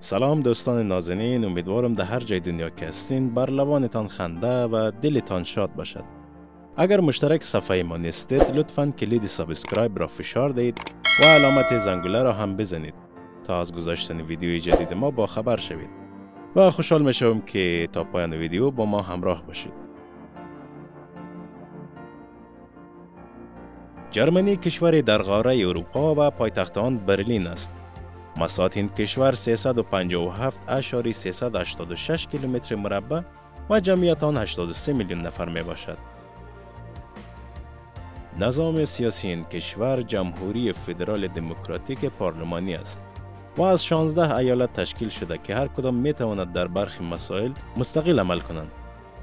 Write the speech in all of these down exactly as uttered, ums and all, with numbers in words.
سلام دوستان نازنین، امیدوارم در هر جای دنیا که هستین بر لبانتان خنده و دلتان شاد باشد. اگر مشترک صفحه ما نیستید لطفاً کلید سابسکرایب را فشار دهید و علامت زنگوله را هم بزنید تا از گذاشتن ویدیوی جدید ما با خبر شوید و خوشحال میشم که تا پایان ویدیو با ما همراه باشید. جرمنی کشوری در قاره اروپا و پایتخت آن برلین است. مساحت این کشور سیصد و پنجاه و هفت اعشاریه سیصد و هشتاد و شش کیلومتر مربع و جمعیت آن هشتاد و سه میلیون نفر می باشد. نظام سیاسی این کشور جمهوری فدرال دموکراتیک پارلمانی است و از شانزده ایالت تشکیل شده که هر کدام می تواند در برخی مسائل مستقل عمل کنند.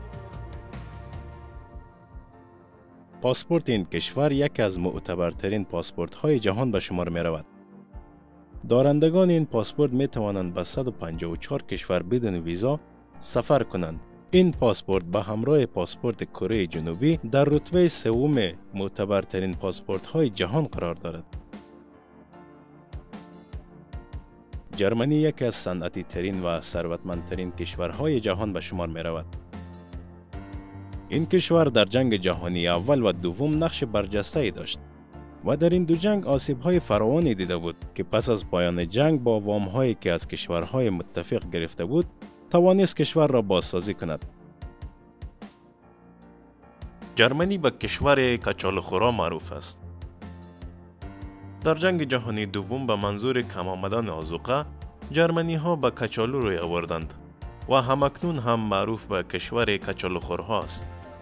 پاسپورت این کشور یکی از معتبرترین پاسپورت های جهان به شمار می رود. دارندگان این پاسپورت می توانند به صد و پنجاه و چهار کشور بدون ویزا سفر کنند. این پاسپورت به همراه پاسپورت کره جنوبی در رتبه سوم معتبرترین پاسپورت های جهان قرار دارد. جرمنی یکی از صنعتی ترین و ثروتمندترین کشورهای جهان به شمار می رود. این کشور در جنگ جهانی اول و دوم نقش برجسته ای داشت و در این دو جنگ آسیب‌های فراوانی دیده بود که پس از پایان جنگ با وام‌هایی که از کشورهای متفق گرفته بود توانست کشور را بازسازی کند. جرمنی به کشور کچالخورا معروف است. در جنگ جهانی دوم به منظور کم آمدن آذوقه جرمنی ها به کچالو روی آوردند و همکنون هم معروف به کشور کچالخورها است.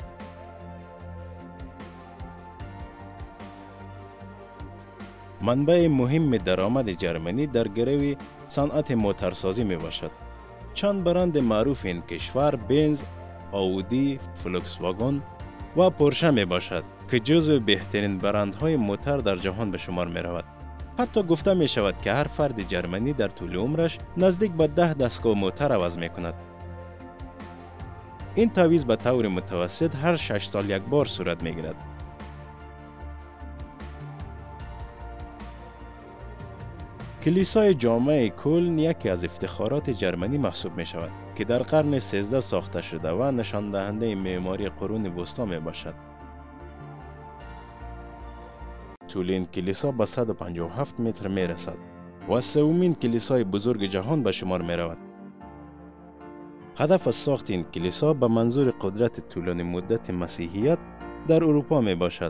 منبع مهم درآمد جرمنی در گروه صنعت موتورسازی می باشد. چند برند معروف این کشور بنز، آودی، فولکس واگن و پورشه می باشد که جزو بهترین برندهای موتور در جهان به شمار می رود. حتی گفته می شود که هر فرد جرمنی در طول عمرش نزدیک به ده دستگاه موتور عوض می کند. این تعویض به طور متوسط هر شش سال یک بار صورت می گیرد. کلیسای جامع کلن یکی از افتخارات جرمنی محسوب می شود که در قرن سیزده ساخته شده و نشان دهنده معماری قرون وسطا می باشد. طول این کلیسا به صد و پنجاه و هفت متر می رسد و سومین کلیسای بزرگ جهان به شمار می رود. هدف از ساخت این کلیسا به منظور قدرت طولانی مدت مسیحیت در اروپا می باشد.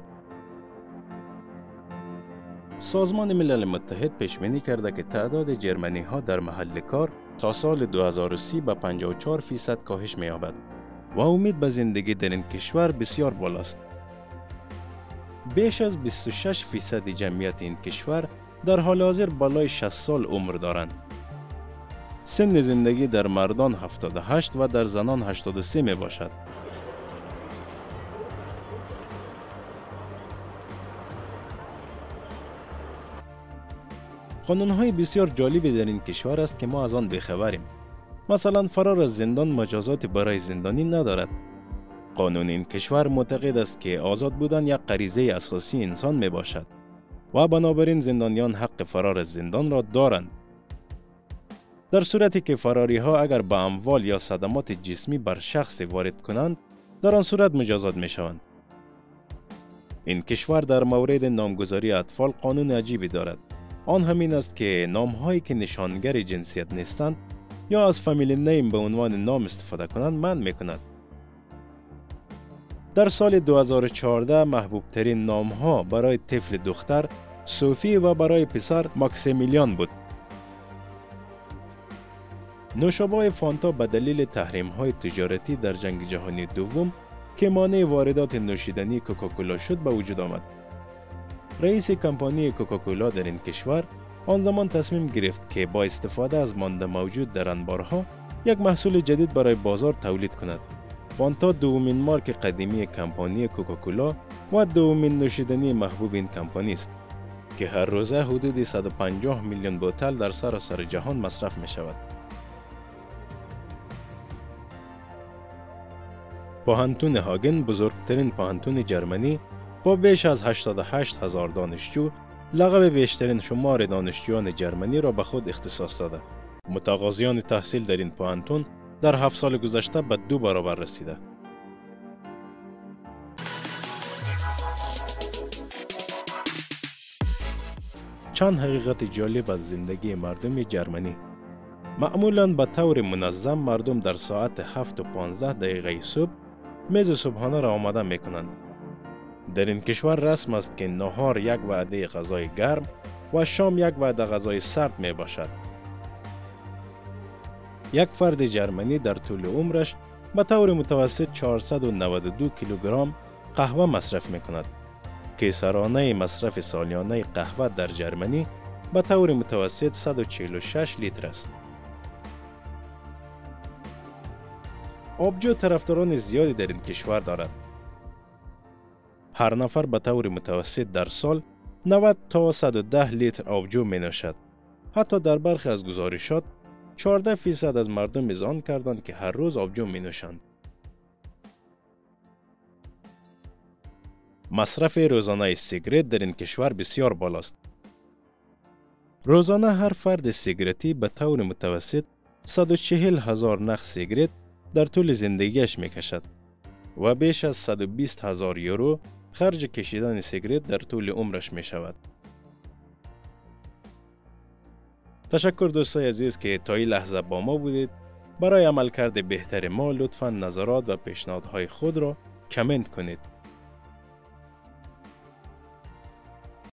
سازمان ملل متحد پیش بینی کرده که تعداد جرمنی ها در محل کار تا سال دو هزار و سی به پنجاه و چهار فیصد کاهش می یابد و امید به زندگی در این کشور بسیار بالاست. بیش از بیست و شش فیصد جمعیت این کشور در حال حاضر بالای شصت سال عمر دارند. سن زندگی در مردان هفتاد و هشت و در زنان هشتاد و سه می باشد. قانون‌های بسیار جالبی در این کشور است که ما از آن بی‌خبریم. مثلا فرار از زندان مجازات برای زندانی ندارد. قانون این کشور معتقد است که آزاد بودن یک غریزه اساسی انسان می باشد و بنابراین زندانیان حق فرار از زندان را دارند. در صورتی که فراری ها اگر به اموال یا صدمات جسمی بر شخص وارد کنند در آن صورت مجازات می شوند. این کشور در مورد نامگذاری اطفال قانون عجیبی دارد. آن همین است که نام‌هایی که نشانگر جنسیت نیستند یا از فامیلی نیم به عنوان نام استفاده کنند منع می‌کند. در سال دو هزار و چهارده محبوب ترین نام‌ها برای طفل دختر صوفی و برای پسر ماکسیمیلیان بود. نوشابه فانتا به دلیل تحریم‌های تجارتی در جنگ جهانی دوم که مانع واردات نوشیدنی کوکاکولا شد به وجود آمد. رئیس کمپانی کوکاکولا در این کشور آن زمان تصمیم گرفت که با استفاده از مانده موجود در انبارها یک محصول جدید برای بازار تولید کند. فانتا دومین مارک قدیمی کمپانی کوکاکولا و دومین نوشیدنی محبوب این کمپانی است که هر روزه حدود صد و پنجاه میلیون بوتل در سراسر جهان مصرف می شود. پوهنتون هاگن بزرگترین پوهنتون جرمنی با بیش از هشتاد و هشت هزار دانشجو لقب بیشترین شمار دانشجویان جرمنی را به خود اختصاص داده. متقاضیان تحصیل در این پوهنتون در هفت سال گذشته به دو برابر رسیده. چند حقیقت جالب از زندگی مردم جرمنی. معمولاً به طور منظم مردم در ساعت هفت و پانزده دقیقه صبح میز صبحانه را آماده می کنند. در این کشور رسم است که نهار یک وعده غذای گرم و شام یک وعده غذای سرد می باشد. یک فرد جرمنی در طول عمرش به طور متوسط چهارصد و نود و دو کیلوگرم قهوه مصرف می کند که سرانه مصرف سالیانه قهوه در جرمنی به طور متوسط صد و چهل و شش لیتر است. آبجو طرفداران زیادی در این کشور دارد. هر نفر به طور متوسط در سال نود تا صد و ده لیتر آبجو می نوشد. حتی در برخی از گزارشات چهارده فیصد از مردم اذعان کردند که هر روز آبجو می نوشند. مصرف روزانه سیگرت در این کشور بسیار بالاست. روزانه هر فرد سیگرتی به طور متوسط صد و چهل هزار نخ سیگرت در طول زندگیش می کشد و بیش از صد و بیست هزار یورو خرج کشیدن سیگرت در طول عمرش می شود. تشکر دوستای عزیز که تا این لحظه با ما بودید. برای عملکرد بهتر ما لطفاً نظرات و پیشنهادهای خود را کامنت کنید.